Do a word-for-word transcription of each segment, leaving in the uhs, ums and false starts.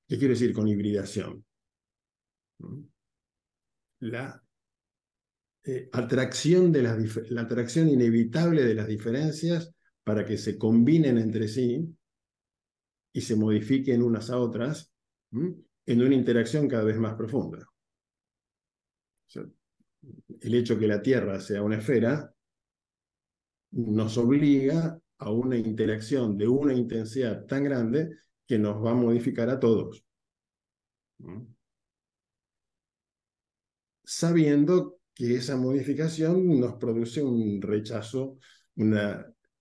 ¿Qué quiero decir con hibridación? La eh, atracción de las la atracción inevitable de las diferencias para que se combinen entre sí y se modifiquen unas a otras, ¿m? En una interacción cada vez más profunda. O sea, el hecho que la Tierra sea una esfera nos obliga a una interacción de una intensidad tan grande que nos va a modificar a todos. ¿M? Sabiendo que esa modificación nos produce un rechazo, una,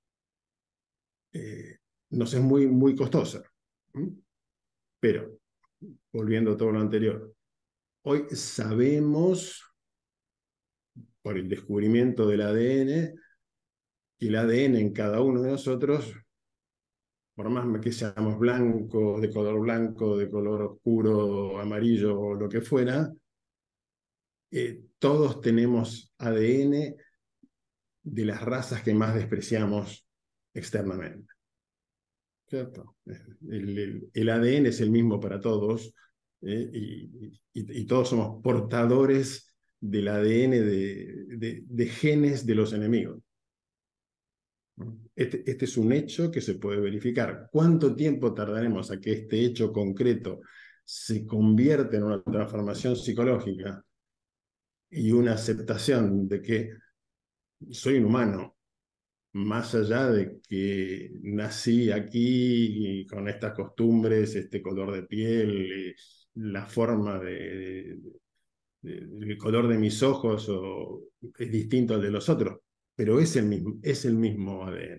eh, nos es muy, muy costosa. ¿M? Pero, volviendo a todo lo anterior, hoy sabemos, por el descubrimiento del A D N, que el A D N en cada uno de nosotros, por más que seamos blancos, de color blanco, de color oscuro, amarillo o lo que fuera, eh, todos tenemos A D N de las razas que más despreciamos externamente. ¿Cierto? El, el, el A D N es el mismo para todos, eh, y, y, y todos somos portadores del A D N de, de, de genes de los enemigos. Este, este es un hecho que se puede verificar. ¿Cuánto tiempo tardaremos a que este hecho concreto se convierta en una transformación psicológica y una aceptación de que soy un humano, más allá de que nací aquí y con estas costumbres, este color de piel, la forma de, de, de, el color de mis ojos o, es distinto al de los otros, pero es el mismo, es el mismo A D N.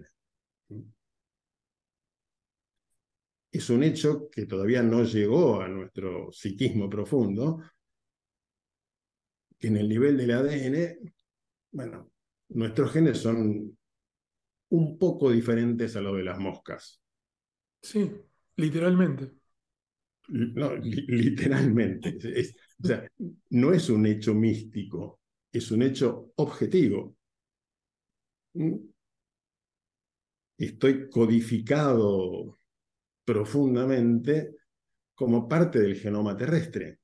Es un hecho que todavía no llegó a nuestro psiquismo profundo, que en el nivel del A D N, bueno, nuestros genes son un poco diferentes a los de las moscas. Sí, literalmente. No, li literalmente. Es, o sea, no es un hecho místico, es un hecho objetivo. Estoy codificado profundamente como parte del genoma terrestre.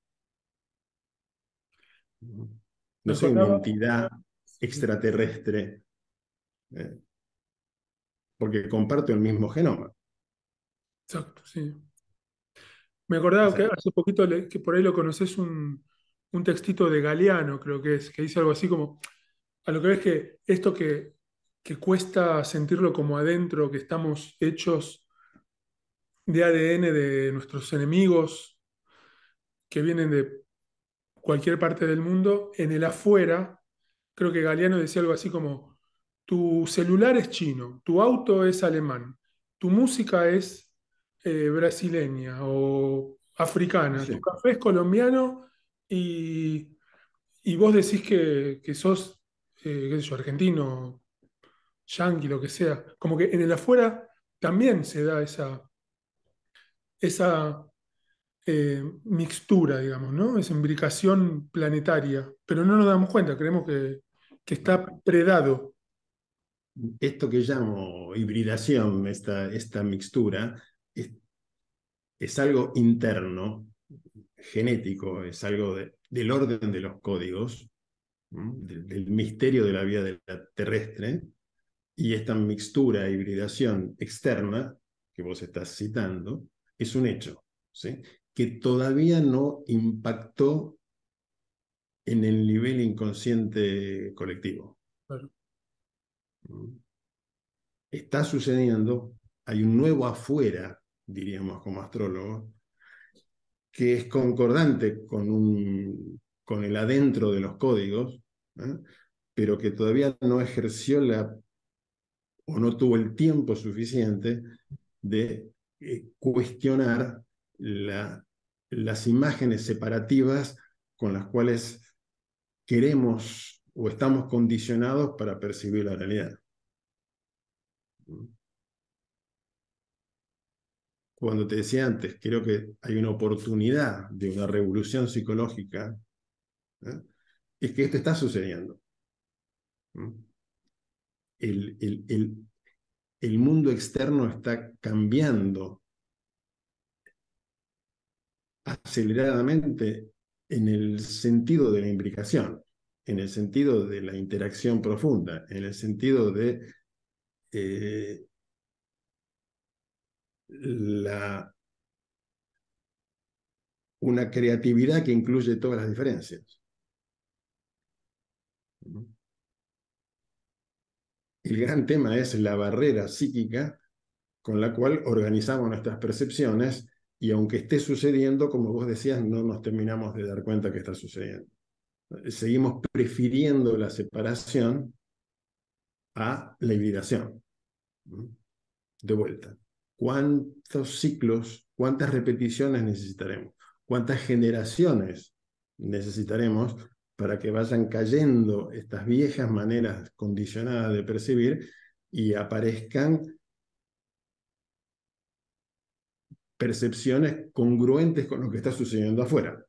Me No soy una acordaba. entidad extraterrestre, eh, porque comparto el mismo genoma. Exacto, sí. Me O acordaba que sea, hace poquito, le- que por ahí lo conoces, un, un textito de Galeano, creo que es, que dice algo así como, a lo que ves que esto que, que cuesta sentirlo como adentro, que estamos hechos de A D N de nuestros enemigos, que vienen de cualquier parte del mundo, en el afuera, creo que Galeano decía algo así como, tu celular es chino, tu auto es alemán, tu música es eh, brasileña o africana, tu sí, café es colombiano y, y vos decís que, que sos, eh, qué sé yo, argentino, yanqui, lo que sea. Como que en el afuera también se da esa, esa eh, mixtura, digamos, ¿no? Esa imbricación planetaria, pero no nos damos cuenta, creemos que, que está predado. esto que llamo hibridación, esta, esta mixtura, es, es algo interno, genético, es algo de, del orden de los códigos, ¿no? del, del misterio de la vida terrestre, y esta mixtura, hibridación externa, que vos estás citando, es un hecho, ¿sí? Que todavía no impactó en el nivel inconsciente colectivo. Claro. Está sucediendo, hay un nuevo afuera, diríamos como astrólogos, que es concordante con, un, con el adentro de los códigos, ¿eh? Pero que todavía no ejerció la, o no tuvo el tiempo suficiente de eh, cuestionar la, las imágenes separativas con las cuales queremos o estamos condicionados para percibir la realidad. Cuando te decía antes, creo que hay una oportunidad de una revolución psicológica, ¿eh? Es que esto está sucediendo. El, el, el, el mundo externo está cambiando aceleradamente en el sentido de la imbricación, en el sentido de la interacción profunda, en el sentido de eh, la, una creatividad que incluye todas las diferencias. El gran tema es la barrera psíquica con la cual organizamos nuestras percepciones y aunque esté sucediendo, como vos decías, no nos terminamos de dar cuenta que está sucediendo. Seguimos prefiriendo la separación a la hibridación. De vuelta, ¿cuántos ciclos, cuántas repeticiones necesitaremos? ¿Cuántas generaciones necesitaremos para que vayan cayendo estas viejas maneras condicionadas de percibir y aparezcan percepciones congruentes con lo que está sucediendo afuera?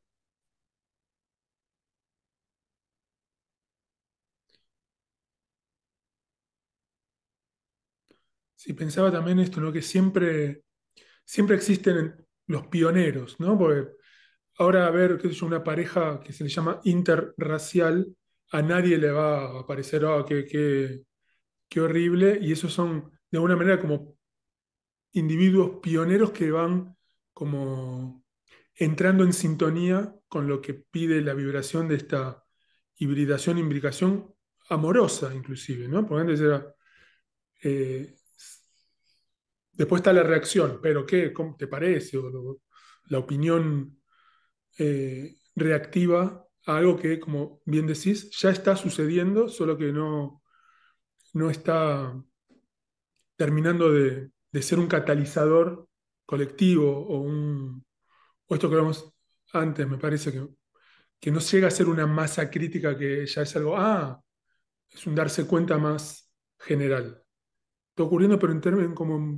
Sí, pensaba también esto, ¿no? Que siempre, siempre existen los pioneros, ¿no? Porque ahora a ver, qué sé yo, una pareja que se le llama interracial, a nadie le va a parecer, oh, qué, qué, qué horrible, y esos son de alguna manera como individuos pioneros que van como entrando en sintonía con lo que pide la vibración de esta hibridación, imbricación amorosa inclusive, ¿no? Porque antes era, eh, después está la reacción, pero ¿qué? ¿Cómo te parece? O lo- la opinión eh, reactiva a algo que, como bien decís, ya está sucediendo, solo que no, no está terminando de, de ser un catalizador colectivo o, un, o esto que hablamos antes, me parece que, que no llega a ser una masa crítica que ya es algo, ah, es un darse cuenta más general. Está ocurriendo, pero en términos como...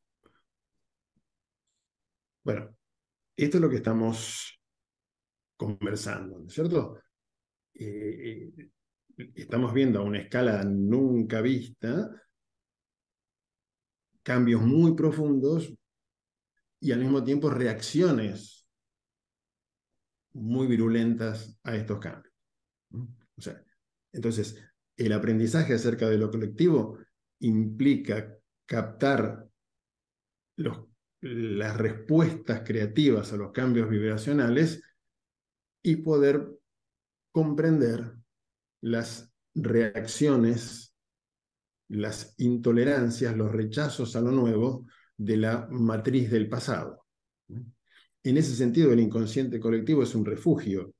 Bueno, esto es lo que estamos conversando, ¿no es cierto? Eh, eh, estamos viendo a una escala nunca vista cambios muy profundos y al mismo tiempo reacciones muy virulentas a estos cambios. ¿No? O sea, entonces, el aprendizaje acerca de lo colectivo implica captar los, las respuestas creativas a los cambios vibracionales y poder comprender las reacciones, las intolerancias, los rechazos a lo nuevo de la matriz del pasado. En ese sentido, el inconsciente colectivo es un refugio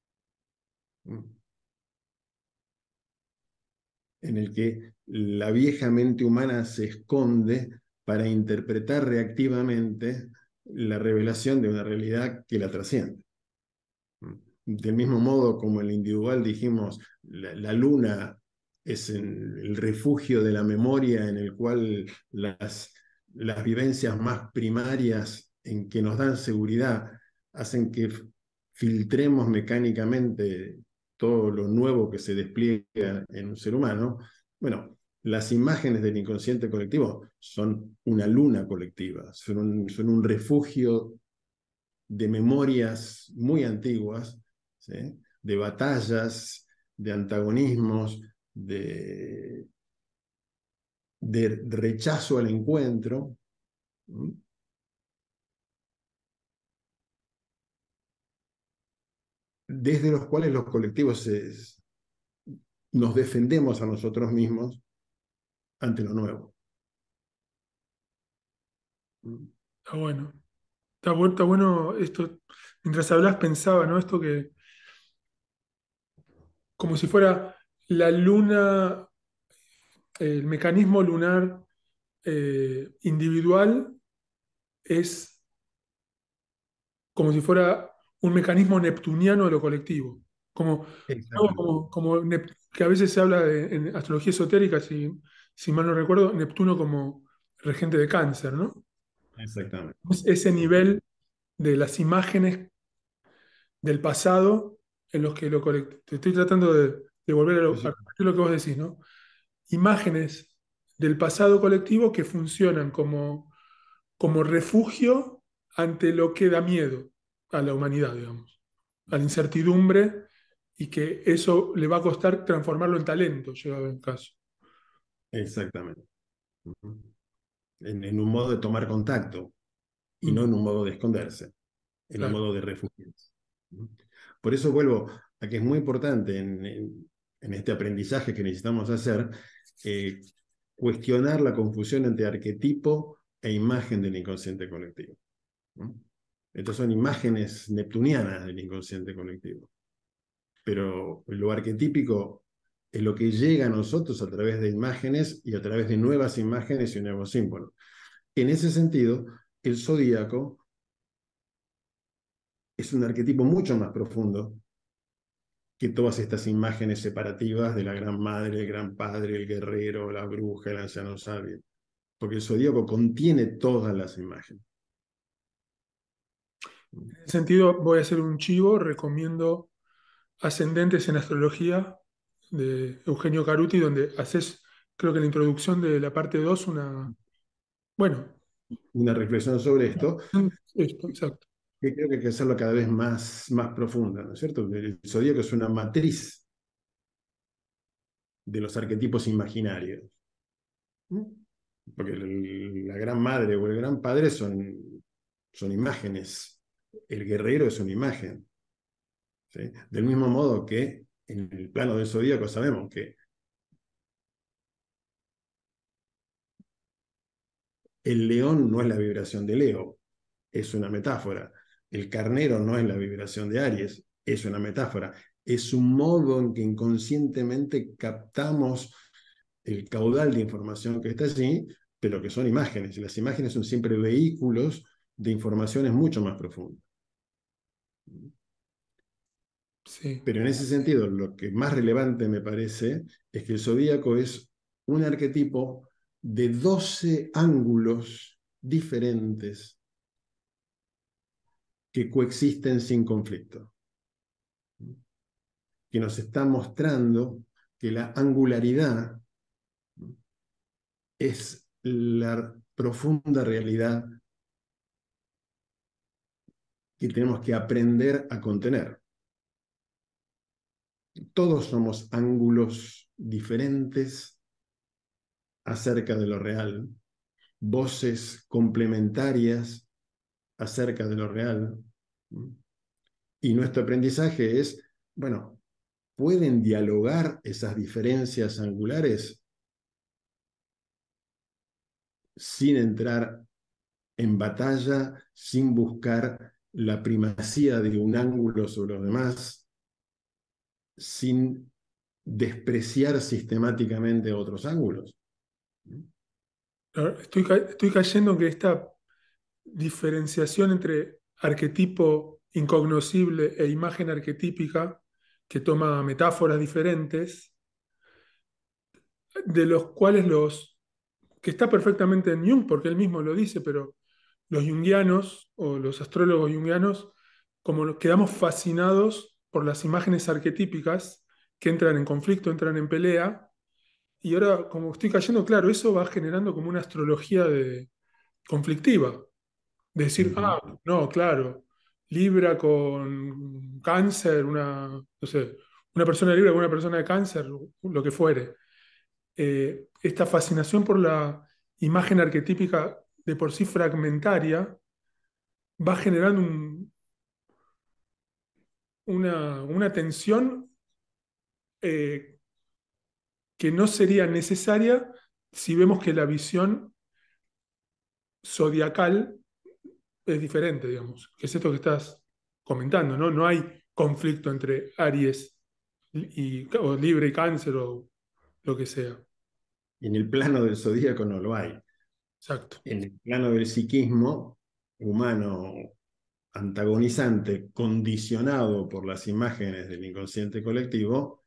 en el que la vieja mente humana se esconde para interpretar reactivamente la revelación de una realidad que la trasciende. Del mismo modo como el individual dijimos, la, la luna es en el refugio de la memoria en el cual las, las vivencias más primarias en que nos dan seguridad hacen que filtremos mecánicamente todo lo nuevo que se despliega en un ser humano. Bueno, las imágenes del inconsciente colectivo son una luna colectiva, son un, son un refugio de memorias muy antiguas, ¿sí? De batallas, de antagonismos, de, de rechazo al encuentro, ¿sí? Desde los cuales los colectivos se, nos defendemos a nosotros mismos ante lo nuevo. Está bueno. Está, bu- está bueno esto. Mientras hablas pensaba, ¿no? Esto que como si fuera la luna, el mecanismo lunar eh, individual es como si fuera un mecanismo neptuniano de lo colectivo. Como, algo Exactamente. como, como Nep- que a veces se habla de, en astrología esotérica, si, si mal no recuerdo, Neptuno como regente de cáncer, ¿no? Exactamente. Es ese nivel de las imágenes del pasado en los que lo colectivo. Te estoy tratando de, de volver a, lo, Sí, a sí. repetir lo que vos decís, ¿no? Imágenes del pasado colectivo que funcionan como, como refugio ante lo que da miedo. a la humanidad, digamos, a la incertidumbre, y que eso le va a costar transformarlo en talento, llegado el caso. Exactamente. Ujú. En, en un modo de tomar contacto y no Mm, en un modo de esconderse, en un claro. modo de refugiarse. ¿Mm? Por eso vuelvo a que es muy importante en, en- en este aprendizaje que necesitamos hacer, eh, cuestionar la confusión entre arquetipo e imagen del inconsciente colectivo. ¿No? Estas son imágenes neptunianas del inconsciente colectivo, pero lo arquetípico es lo que llega a nosotros a través de imágenes y a través de nuevas imágenes y nuevos símbolos. En ese sentido, el zodíaco es un arquetipo mucho más profundo que todas estas imágenes separativas de la gran madre, el gran padre, el guerrero, la bruja, el anciano sabio, porque el zodíaco contiene todas las imágenes. En ese sentido, voy a hacer un chivo, recomiendo Ascendentes en Astrología de Eugenio Caruti, donde haces, creo que en la introducción de la parte dos una, bueno, Una reflexión sobre esto, esto, exacto. que creo que hay que hacerlo cada vez más, más profunda, ¿no es cierto? El zodíaco es una matriz de los arquetipos imaginarios. Porque el- la gran madre o el gran padre son, son imágenes. El guerrero es una imagen. ¿Sí? Del mismo modo que en el plano del zodíaco sabemos que el león no es la vibración de Leo, es una metáfora. El carnero no es la vibración de Aries, es una metáfora. Es un modo en que inconscientemente captamos el caudal de información que está allí, pero que son imágenes. Y las imágenes son siempre vehículos de informaciones mucho más profundas. Sí. Pero en ese sentido, lo que más relevante me parece es que el zodíaco es un arquetipo de doce ángulos diferentes que coexisten sin conflicto, que nos está mostrando que la angularidad es la profunda realidad que tenemos que aprender a contener. Todos somos ángulos diferentes acerca de lo real, voces complementarias acerca de lo real. Y nuestro aprendizaje es, bueno, ¿pueden dialogar esas diferencias angulares sin entrar en batalla, sin buscar la primacía de un ángulo sobre los demás, sin despreciar sistemáticamente otros ángulos? Ahora, Estoy, ca- estoy cayendo en que esta diferenciación entre arquetipo incognoscible e imagen arquetípica, que toma metáforas diferentes, de los cuales los, que está perfectamente en Jung, porque él mismo lo dice, pero los junguianos o los astrólogos junguianos, como nos quedamos fascinados por las imágenes arquetípicas que entran en conflicto, entran en pelea, y ahora como estoy cayendo, claro, eso va generando como una astrología de, conflictiva, de decir, Ujú. ah, no, claro, Libra con cáncer, una, no sé, una persona de Libra con una persona de cáncer, lo que fuere. Eh, esta fascinación por la imagen arquetípica de por sí fragmentaria va generando un- una, una tensión eh, que no sería necesaria si vemos que la visión zodiacal es diferente, digamos, que es esto que estás comentando, ¿no? No hay conflicto entre Aries y, o Libre y Cáncer o lo que sea. En el plano del zodíaco no lo hay. Exacto. En el plano del psiquismo humano antagonizante, condicionado por las imágenes del inconsciente colectivo,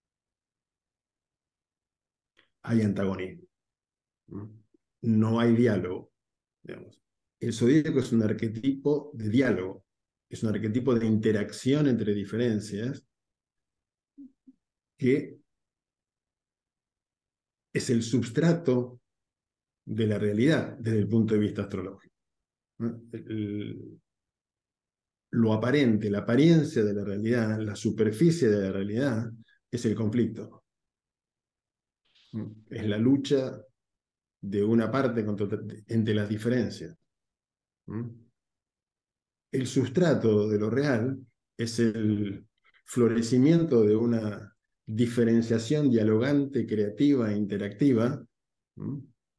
hay antagonismo. ¿No? No hay diálogo. Digamos. El zodíaco es un arquetipo de diálogo, es un arquetipo de interacción entre diferencias que es el substrato de la realidad desde el punto de vista astrológico. ¿No? El- lo aparente, la apariencia de la realidad, la superficie de la realidad, es el conflicto. Es la lucha de una parte contra, entre las diferencias. El sustrato de lo real es el florecimiento de una diferenciación dialogante, creativa e interactiva, ¿m?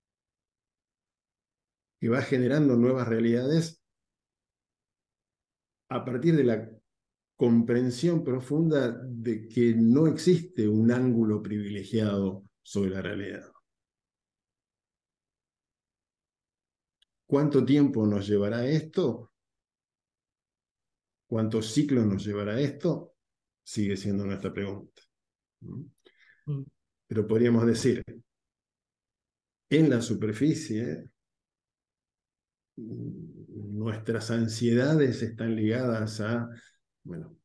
que va generando nuevas realidades a partir de la comprensión profunda de que no existe un ángulo privilegiado sobre la realidad. ¿Cuánto tiempo nos llevará esto? ¿Cuántos ciclos nos llevará esto? Sigue siendo nuestra pregunta. Mm. Pero podríamos decir, en la superficie, nuestras ansiedades están ligadas a, bueno,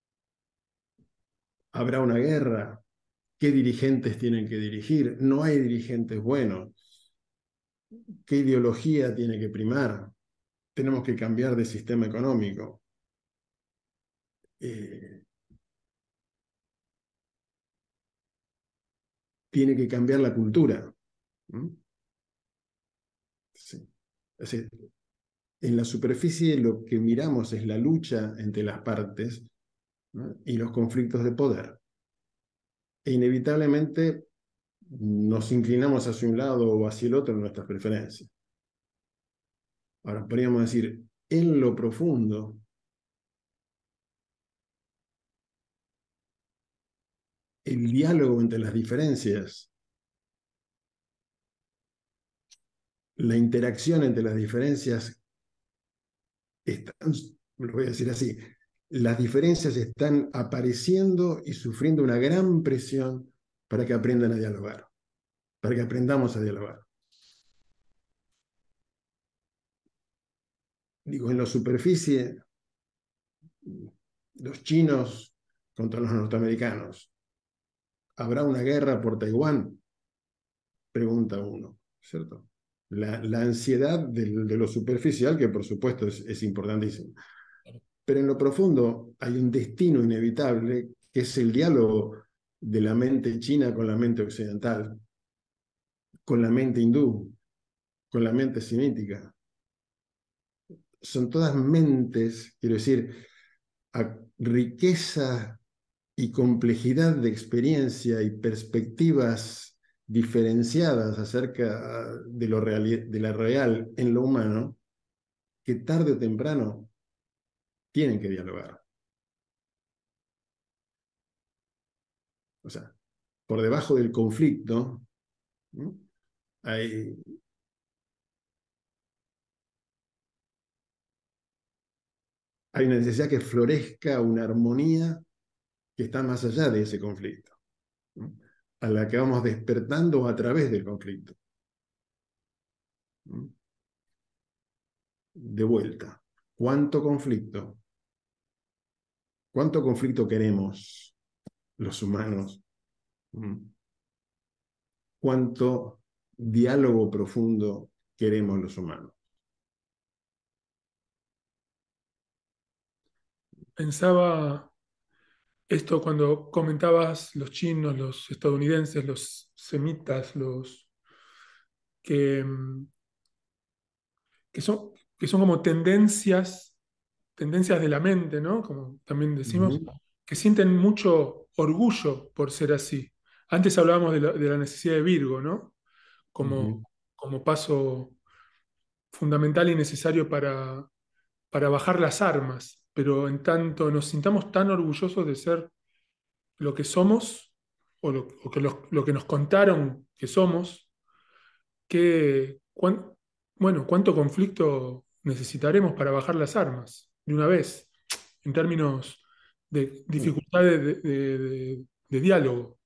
¿habrá una guerra? ¿Qué dirigentes tienen que dirigir? No hay dirigentes buenos. ¿Qué ideología tiene que primar? Tenemos que cambiar de sistema económico. Eh, tiene que cambiar la cultura. ¿Mm? Sí. Es decir, en la superficie lo que miramos es la lucha entre las partes, ¿no? Y los conflictos de poder. E inevitablemente nos inclinamos hacia un lado o hacia el otro en nuestras preferencias. Ahora, podríamos decir, en lo profundo, el diálogo entre las diferencias, la interacción entre las diferencias, están, lo voy a decir así, las diferencias están apareciendo y sufriendo una gran presión para que aprendan a dialogar, para que aprendamos a dialogar. Digo, en la superficie, los chinos contra los norteamericanos. ¿Habrá una guerra por Taiwán? Pregunta uno, ¿cierto? La, la ansiedad de, de lo superficial, que por supuesto es, es importantísimo. Pero en lo profundo hay un destino inevitable, que es el diálogo de la mente china con la mente occidental, con la mente hindú, con la mente semítica. Son todas mentes, quiero decir, a riqueza y complejidad de experiencia y perspectivas diferenciadas acerca de, lo real, de la real en lo humano, que tarde o temprano tienen que dialogar. O sea, por debajo del conflicto, ¿no? hay, hay una necesidad que florezca una armonía que está más allá de ese conflicto, ¿no? A la que vamos despertando a través del conflicto. ¿No? De vuelta, ¿cuánto conflicto? ¿Cuánto conflicto queremos los humanos? ¿Cuánto diálogo profundo queremos los humanos? Pensaba esto cuando comentabas los chinos, los estadounidenses, los semitas, los que, mm, que son, que son como tendencias, tendencias de la mente, ¿no? Como también decimos, Ujú, que sienten mucho orgullo por ser así. Antes hablábamos de la, de la necesidad de Virgo, ¿no? Como, ujú. como paso fundamental y necesario para, para bajar las armas, pero en tanto nos sintamos tan orgullosos de ser lo que somos, o lo, o que lo, lo que nos contaron que somos, que, cuán- bueno, cuánto conflicto necesitaremos para bajar las armas de una vez, en términos de dificultades de, de- de- de diálogo.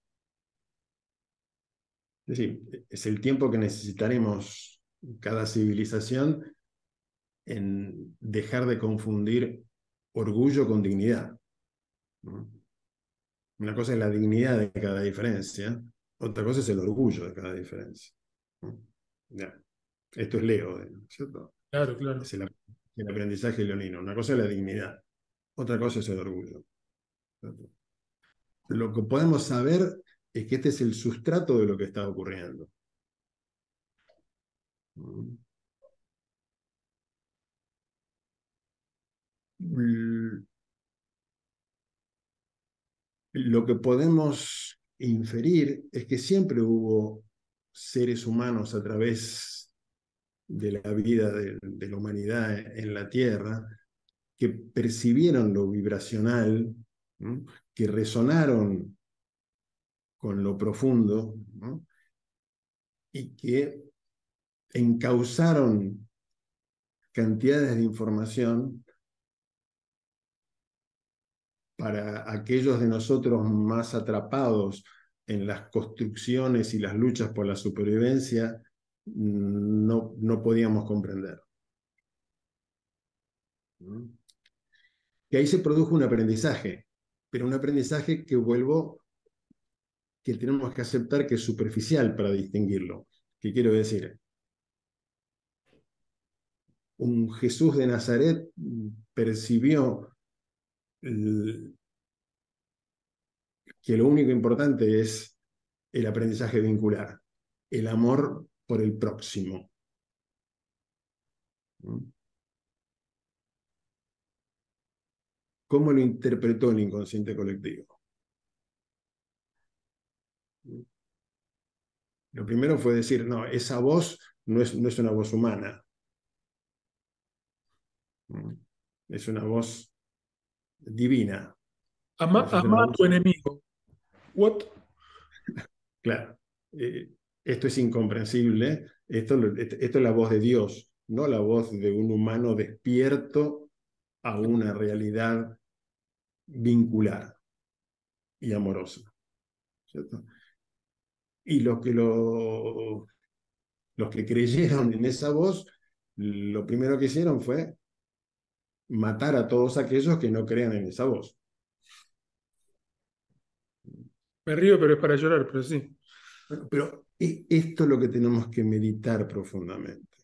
Es decir, es el tiempo que necesitaremos cada civilización en dejar de confundir orgullo con dignidad, ¿no? Una cosa es la dignidad de cada diferencia, otra cosa es el orgullo de cada diferencia, ¿no? Ya. Esto es Leo, ¿cierto? Claro, claro. Es el, el aprendizaje leonino. Una cosa es la dignidad. Otra cosa es el orgullo. Lo que podemos saber es que este es el sustrato de lo que está ocurriendo. Lo que podemos inferir es que siempre hubo seres humanos a través de la vida de, de la humanidad en la Tierra que percibieron lo vibracional, ¿no? Que resonaron con lo profundo, ¿no? Y que encauzaron cantidades de información para aquellos de nosotros más atrapados en las construcciones y las luchas por la supervivencia, no, no podíamos comprender. Que ahí se produjo un aprendizaje, pero un aprendizaje que vuelvo, que tenemos que aceptar que es superficial para distinguirlo. ¿Qué quiero decir? Un Jesús de Nazaret percibió el, que lo único importante es el aprendizaje vincular, el amor por el próximo. ¿Cómo lo interpretó el inconsciente colectivo? Lo primero fue decir, no, esa voz no es, no es una voz humana. Es una voz divina. Ama, Es una ama a voz... tu enemigo. What? Claro. Eh, esto es incomprensible. Esto, esto es la voz de Dios, no la voz de un humano despierto a una realidad vincular y amorosa. ¿Cierto? Y los que, lo, los que creyeron en esa voz, lo primero que hicieron fue matar a todos aquellos que no crean en esa voz. Me río, pero es para llorar, pero sí. Bueno, pero esto es lo que tenemos que meditar profundamente.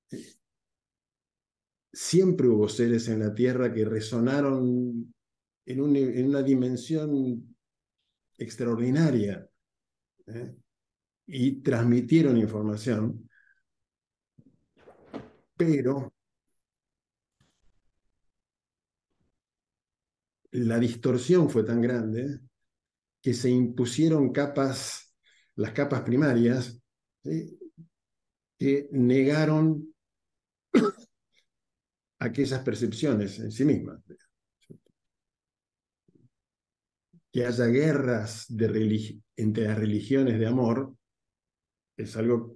Siempre hubo seres en la Tierra que resonaron en, un, en una dimensión extraordinaria, ¿eh? Y transmitieron información, pero la distorsión fue tan grande que se impusieron capas, las capas primarias, ¿sí? Que negaron aquellas percepciones en sí mismas. Que haya guerras de religi- entre las religiones de amor es algo,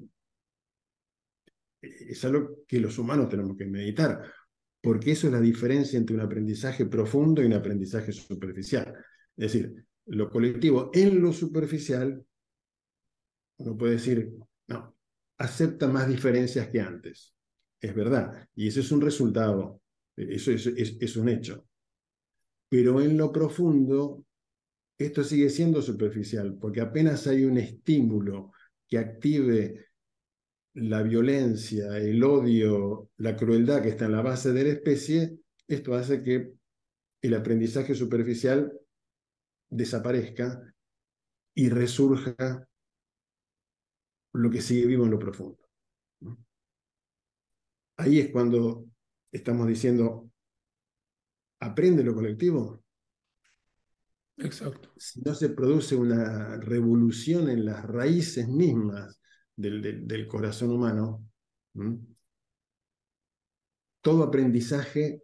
es algo que los humanos tenemos que meditar, porque eso es la diferencia entre un aprendizaje profundo y un aprendizaje superficial. Es decir, lo colectivo en lo superficial, uno puede decir, no, acepta más diferencias que antes. Es verdad, y eso es un resultado, eso es, es, es un hecho. Pero en lo profundo, esto sigue siendo superficial, porque apenas hay un estímulo que active la violencia, el odio, la crueldad que está en la base de la especie, esto hace que el aprendizaje superficial desaparezca y resurja lo que sigue vivo en lo profundo. Ahí es cuando estamos diciendo, aprende lo colectivo. Exacto. Si no se produce una revolución en las raíces mismas del, del, del corazón humano, ¿m? Todo aprendizaje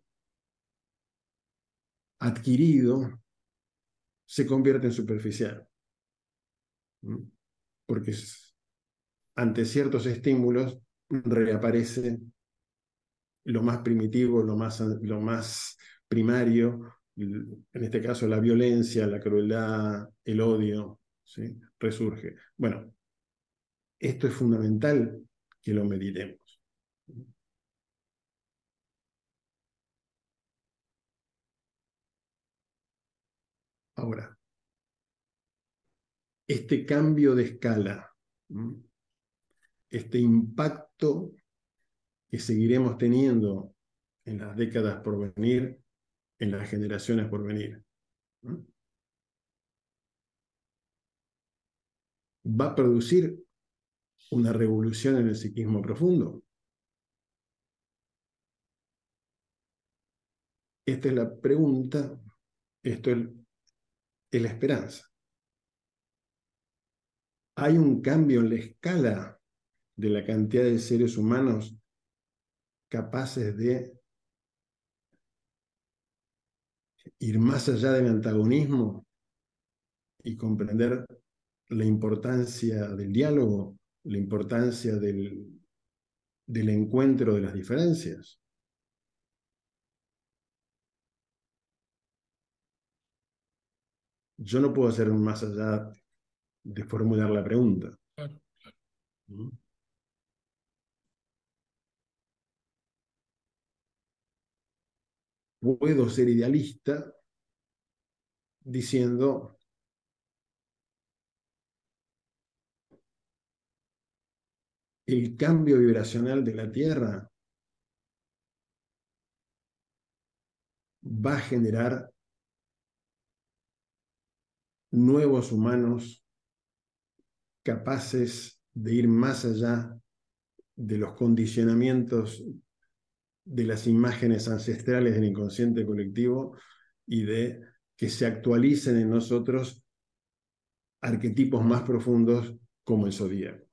adquirido se convierte en superficial. ¿M? Porque ante ciertos estímulos reaparece lo más primitivo, lo más, lo más primario, en este caso la violencia, la crueldad, el odio, ¿sí? Resurge. Bueno, esto es fundamental que lo meditemos. Ahora, este cambio de escala, este impacto que seguiremos teniendo en las décadas por venir, en las generaciones por venir. ¿No? ¿Va a producir una revolución en el psiquismo profundo? Esta es la pregunta, esto es, es la esperanza. ¿Hay un cambio en la escala de la cantidad de seres humanos capaces de ir más allá del antagonismo y comprender la importancia del diálogo, la importancia del, del encuentro de las diferencias? Yo no puedo hacer más allá de formular la pregunta. Claro. ¿Mm? Puedo ser idealista diciendo, el cambio vibracional de la Tierra va a generar nuevos humanos capaces de ir más allá de los condicionamientos de las imágenes ancestrales del inconsciente colectivo y de que se actualicen en nosotros arquetipos más profundos como el zodíaco.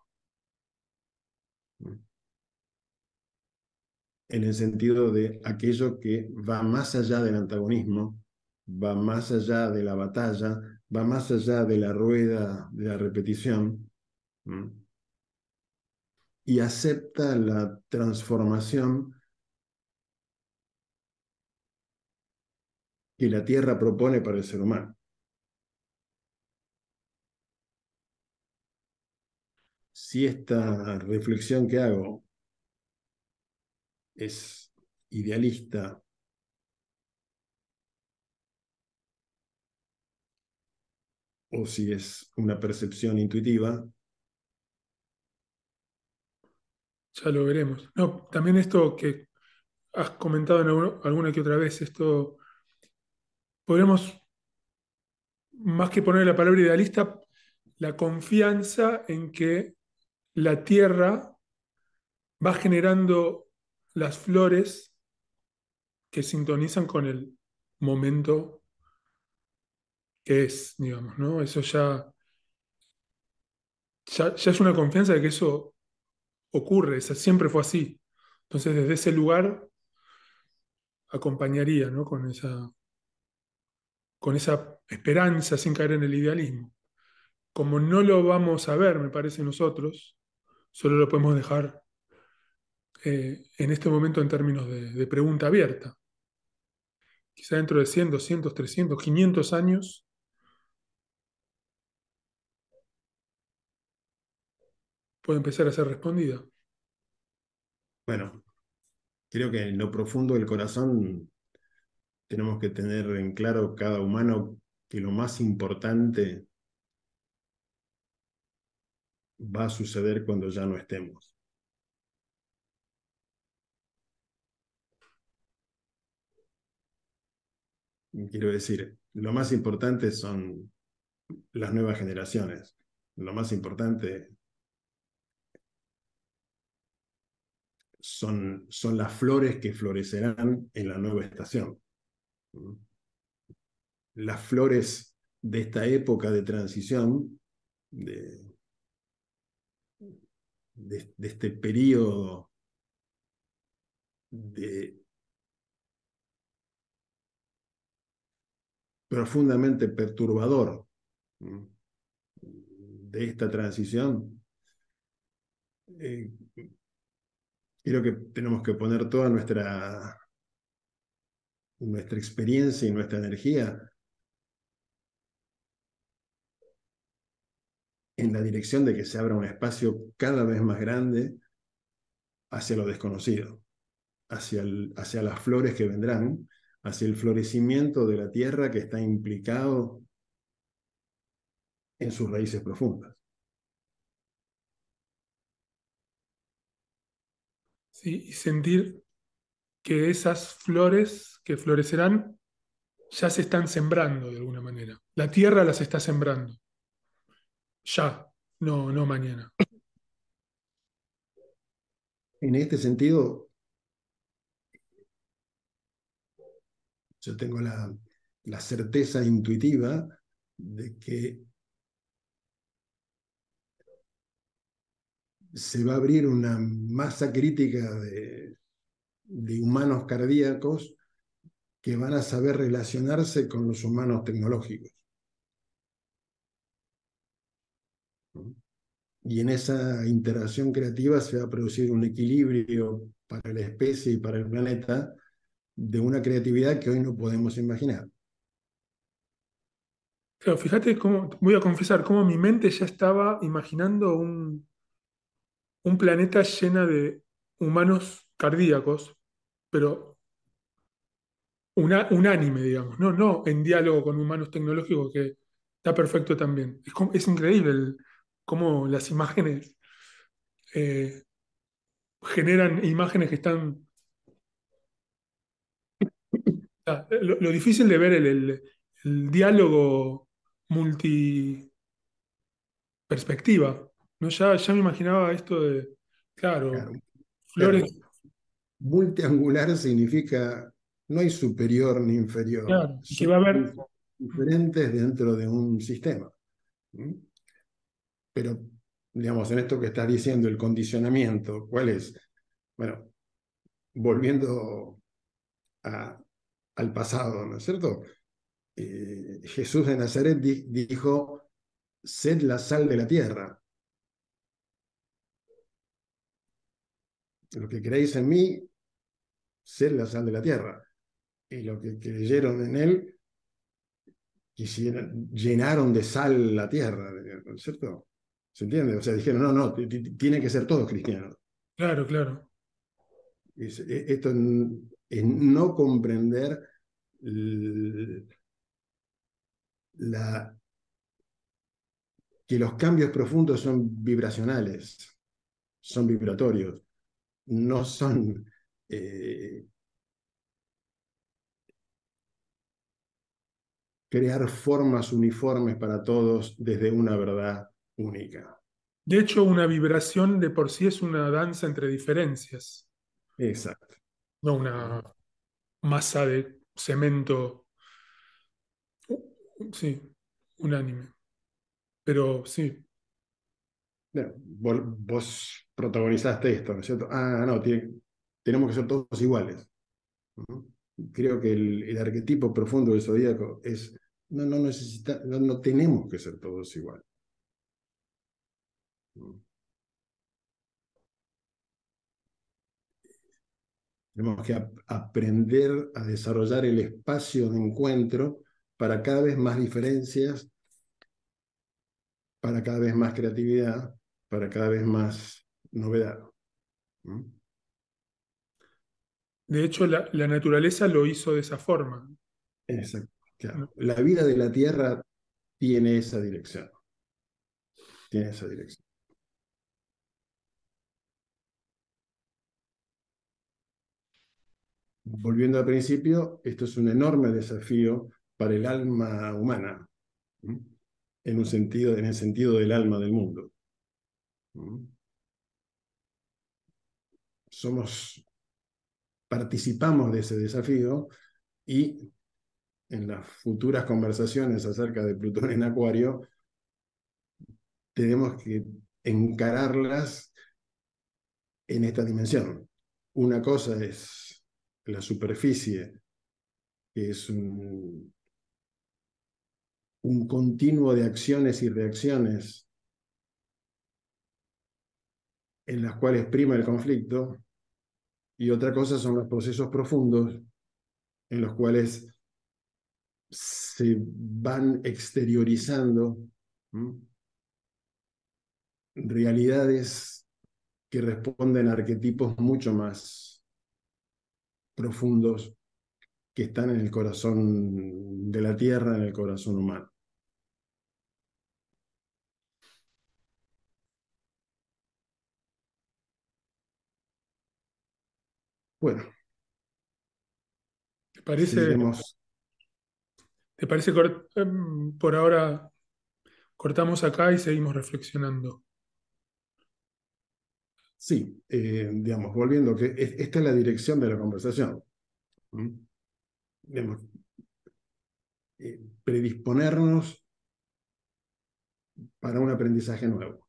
En el sentido de aquello que va más allá del antagonismo, va más allá de la batalla, va más allá de la rueda de la repetición, ¿m? Y acepta la transformación que la Tierra propone para el ser humano. Si esta reflexión que hago es idealista o si es una percepción intuitiva, Ya lo veremos. No, también esto que has comentado en alguno- alguna que otra vez, esto podremos, más que poner la palabra idealista, la confianza en que la tierra va generando las flores que sintonizan con el momento que es, digamos, ¿no? Eso ya, ya, ya es una confianza de que eso ocurre, esa- siempre fue así. Entonces, desde ese lugar acompañaría, ¿no? Con esa, con esa esperanza sin caer en el idealismo. Como no lo vamos a ver, me parece nosotros, solo lo podemos dejar eh, en este momento en términos de, de pregunta abierta. Quizá dentro de cien, doscientos, trescientos, quinientos años puede empezar a ser respondida. bueno, creo que en lo profundo del corazón tenemos que tener en claro cada humano que lo más importante va a suceder cuando ya no estemos. Quiero decir, lo más importante son las nuevas generaciones. Lo más importante son, son las flores que florecerán en la nueva estación. Las flores de esta época de transición, de, de, de este periodo de, profundamente perturbador de esta transición, eh, creo que tenemos que poner toda nuestra, nuestra experiencia y nuestra energía en la dirección de que se abra un espacio cada vez más grande hacia lo desconocido, hacia, el, hacia las flores que vendrán, hacia el florecimiento de la tierra que está implicado en sus raíces profundas. ¿Sí? Y sentir que esas flores que florecerán ya se están sembrando de alguna manera. La tierra las está sembrando, ya, no, no mañana. En este sentido, yo tengo la, la certeza intuitiva de que se va a abrir una masa crítica de, de humanos cardíacos que van a saber relacionarse con los humanos tecnológicos, ¿no? Y en esa interacción creativa se va a producir un equilibrio para la especie y para el planeta de una creatividad que hoy no podemos imaginar. Claro, fíjate cómo, voy a confesar, cómo mi mente ya estaba imaginando un, un planeta lleno de humanos cardíacos, pero una, unánime, digamos, ¿no? No en diálogo con humanos tecnológicos, que está perfecto también. Es, como- es increíble el- cómo las imágenes eh, generan imágenes que están... ah, Lo, lo difícil de ver el, el- el diálogo multiperspectiva, ¿no? Ya, ya me imaginaba esto de, claro, Claro, flores, claro, multiangular significa no hay superior ni inferior, claro, y que son va a haber... dif- diferentes dentro de un sistema. ¿Mm? Pero, digamos, en esto que estás diciendo, el condicionamiento, ¿cuál es? Bueno, volviendo a- al pasado, ¿no es cierto? Eh, Jesús de Nazaret di- dijo, sed la sal de la tierra. Lo que creéis en mí, sed la sal de la tierra. Y lo que creyeron en él, quisieron, llenaron de sal la tierra, ¿no es cierto? ¿Se entiende? O sea, dijeron, no, no, tienen que ser todos cristianos. Claro, claro. Es- e- esto en- es no comprender l- la, que los cambios profundos son vibracionales, son vibratorios, no son eh, crear formas uniformes para todos desde una verdad única. De hecho, una vibración de por sí es una danza entre diferencias, Exacto. no una masa de cemento, sí, unánime. Pero sí, Bueno, vos, vos protagonizaste esto, ¿no es cierto? Ah, no, tiene- tenemos que ser todos iguales. ¿No? Creo que el, el arquetipo profundo del zodíaco es, no, no, necesita, no, no tenemos que ser todos iguales. ¿No? Tenemos que ap- aprender a desarrollar el espacio de encuentro para cada vez más diferencias, para cada vez más creatividad, para cada vez más novedad. ¿No? de hecho la, la naturaleza lo hizo de esa forma, Exacto. ¿no? Claro. La vida de la Tierra tiene esa dirección, tiene esa dirección. Volviendo al principio, esto es un enorme desafío para el alma humana, ¿no? En un sentido, en el sentido del alma del mundo. ¿No? Somos, participamos de ese desafío y en las futuras conversaciones acerca de Plutón en Acuario, tenemos que encararlas en esta dimensión. Una cosa es la superficie, que es un, un continuo de acciones y reacciones en las cuales prima el conflicto, y otra cosa son los procesos profundos en los cuales se van exteriorizando, ¿m? realidades que responden a arquetipos mucho más profundos que están en el corazón de la Tierra, en el corazón humano. Bueno, ¿Te parece? seguiremos, ¿Te parece que em, por ahora cortamos acá y seguimos reflexionando? Sí, eh, digamos, volviendo, que es- esta es la dirección de la conversación. ¿Mm? Digamos, eh, predisponernos para un aprendizaje nuevo,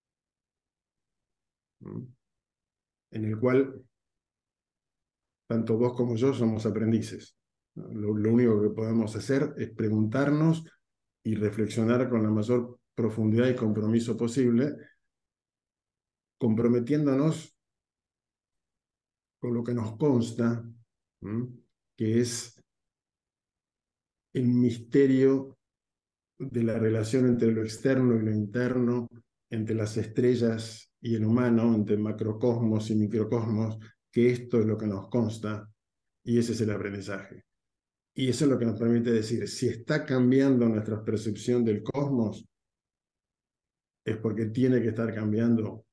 ¿Mm? En el cual tanto vos como yo somos aprendices. Lo, lo único que podemos hacer es preguntarnos y reflexionar con la mayor profundidad y compromiso posible, comprometiéndonos con lo que nos consta, ¿m? Que es el misterio de la relación entre lo externo y lo interno, entre las estrellas y el humano, entre macrocosmos y microcosmos, que esto es lo que nos consta y ese es el aprendizaje. Y eso es lo que nos permite decir, si está cambiando nuestra percepción del cosmos, es porque tiene que estar cambiando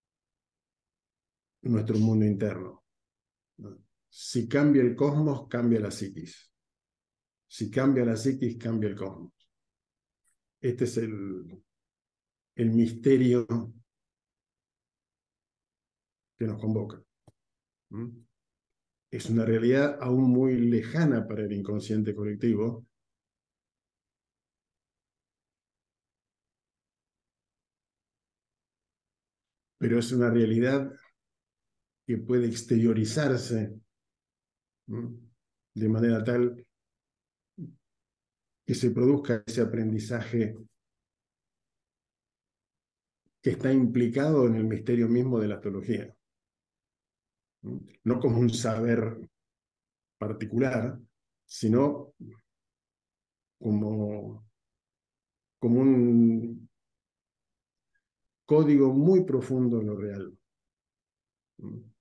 nuestro mundo interno. Si cambia el cosmos, cambia la psiquis. Si cambia la psiquis, cambia el cosmos. Este es el, el misterio que nos convoca. ¿Mm? Es una realidad aún muy lejana para el inconsciente colectivo, pero es una realidad que puede exteriorizarse, ¿Mm? De manera tal que se produzca ese aprendizaje que está implicado en el misterio mismo de la astrología. ¿No? No como un saber particular, sino como, como un código muy profundo en lo real. ¿No?